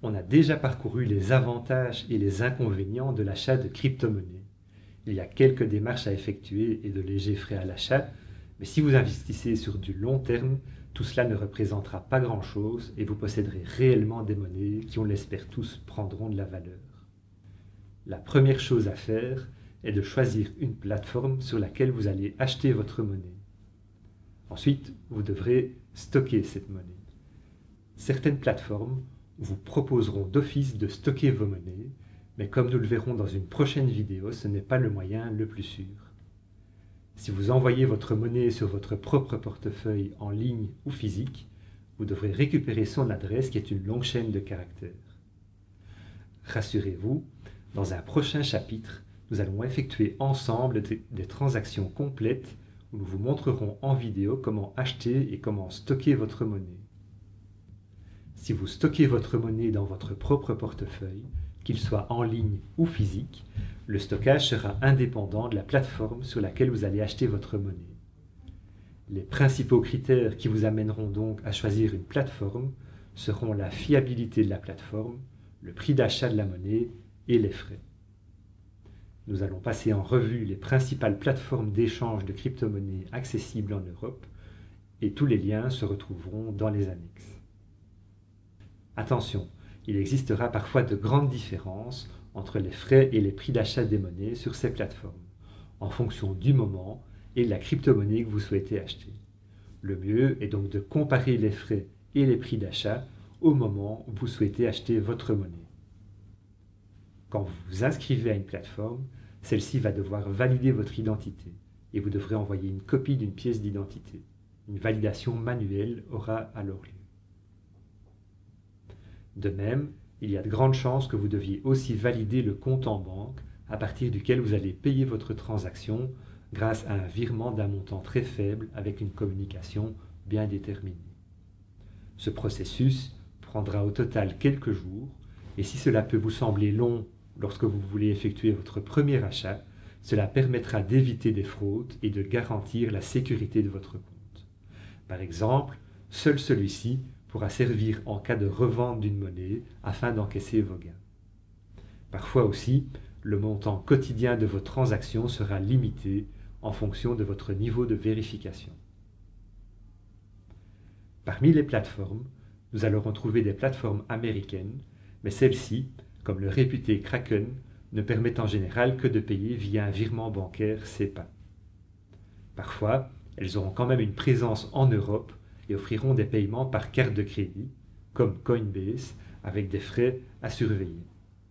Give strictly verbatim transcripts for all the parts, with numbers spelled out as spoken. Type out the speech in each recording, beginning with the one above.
On a déjà parcouru les avantages et les inconvénients de l'achat de crypto-monnaies. Il y a quelques démarches à effectuer et de légers frais à l'achat, mais si vous investissez sur du long terme, tout cela ne représentera pas grand-chose et vous posséderez réellement des monnaies qui, on l'espère tous, prendront de la valeur. La première chose à faire est de choisir une plateforme sur laquelle vous allez acheter votre monnaie. Ensuite, vous devrez stocker cette monnaie. Certaines plateformes vous proposeront d'office de stocker vos monnaies, mais comme nous le verrons dans une prochaine vidéo, ce n'est pas le moyen le plus sûr. Si vous envoyez votre monnaie sur votre propre portefeuille en ligne ou physique, vous devrez récupérer son adresse qui est une longue chaîne de caractères. Rassurez-vous, dans un prochain chapitre, nous allons effectuer ensemble des transactions complètes où nous vous montrerons en vidéo comment acheter et comment stocker votre monnaie. Si vous stockez votre monnaie dans votre propre portefeuille, qu'il soit en ligne ou physique, le stockage sera indépendant de la plateforme sur laquelle vous allez acheter votre monnaie. Les principaux critères qui vous amèneront donc à choisir une plateforme seront la fiabilité de la plateforme, le prix d'achat de la monnaie et les frais. Nous allons passer en revue les principales plateformes d'échange de crypto-monnaies accessibles en Europe et tous les liens se retrouveront dans les annexes. Attention, il existera parfois de grandes différences entre les frais et les prix d'achat des monnaies sur ces plateformes, en fonction du moment et de la crypto-monnaie que vous souhaitez acheter. Le mieux est donc de comparer les frais et les prix d'achat au moment où vous souhaitez acheter votre monnaie. Quand vous vous inscrivez à une plateforme, celle-ci va devoir valider votre identité et vous devrez envoyer une copie d'une pièce d'identité. Une validation manuelle aura alors lieu. De même, il y a de grandes chances que vous deviez aussi valider le compte en banque à partir duquel vous allez payer votre transaction grâce à un virement d'un montant très faible avec une communication bien déterminée. Ce processus prendra au total quelques jours et si cela peut vous sembler long lorsque vous voulez effectuer votre premier achat, cela permettra d'éviter des fraudes et de garantir la sécurité de votre compte. Par exemple, seul celui-ci pourra servir en cas de revente d'une monnaie afin d'encaisser vos gains. Parfois aussi, le montant quotidien de vos transactions sera limité en fonction de votre niveau de vérification. Parmi les plateformes, nous allons retrouver des plateformes américaines, mais celles-ci, comme le réputé Kraken, ne permettent en général que de payer via un virement bancaire SEPA. Parfois, elles auront quand même une présence en Europe et offriront des paiements par carte de crédit, comme Coinbase, avec des frais à surveiller.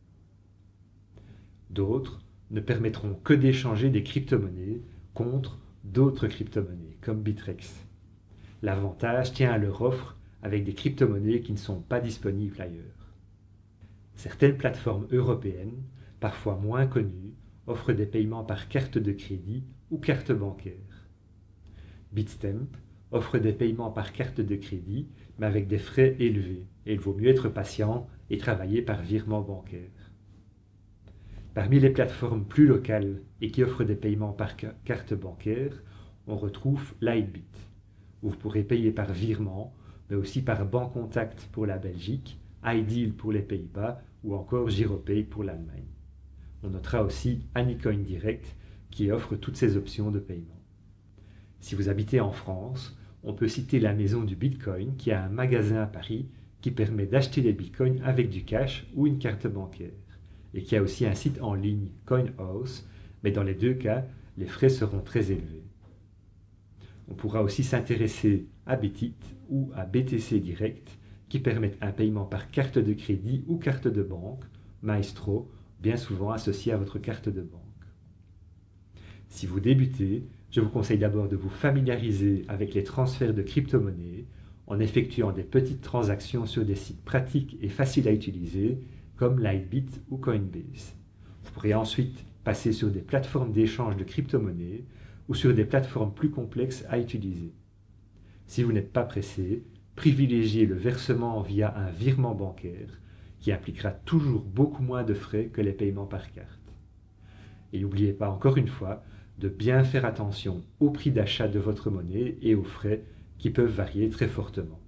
D'autres ne permettront que d'échanger des crypto-monnaies contre d'autres crypto-monnaies, comme Bittrex. L'avantage tient à leur offre avec des crypto-monnaies qui ne sont pas disponibles ailleurs. Certaines plateformes européennes, parfois moins connues, offrent des paiements par carte de crédit ou carte bancaire. Bitstamp offre des paiements par carte de crédit, mais avec des frais élevés, et il vaut mieux être patient et travailler par virement bancaire. Parmi les plateformes plus locales et qui offrent des paiements par carte bancaire, on retrouve Lightbit, où vous pourrez payer par virement, mais aussi par Bancontact pour la Belgique, iDeal pour les Pays-Bas ou encore Giropay pour l'Allemagne. On notera aussi Anycoin Direct qui offre toutes ces options de paiement. Si vous habitez en France, on peut citer la Maison du Bitcoin qui a un magasin à Paris qui permet d'acheter des bitcoins avec du cash ou une carte bancaire et qui a aussi un site en ligne CoinHouse, mais dans les deux cas, les frais seront très élevés. On pourra aussi s'intéresser à Bitit ou à B T C Direct qui permettent un paiement par carte de crédit ou carte de banque, Maestro, bien souvent associé à votre carte de banque. Si vous débutez, je vous conseille d'abord de vous familiariser avec les transferts de crypto-monnaies en effectuant des petites transactions sur des sites pratiques et faciles à utiliser comme Lightbit ou Coinbase. Vous pourrez ensuite passer sur des plateformes d'échange de crypto-monnaies ou sur des plateformes plus complexes à utiliser. Si vous n'êtes pas pressé, privilégiez le versement via un virement bancaire qui impliquera toujours beaucoup moins de frais que les paiements par carte. Et n'oubliez pas encore une fois de bien faire attention au prix d'achat de votre monnaie et aux frais qui peuvent varier très fortement.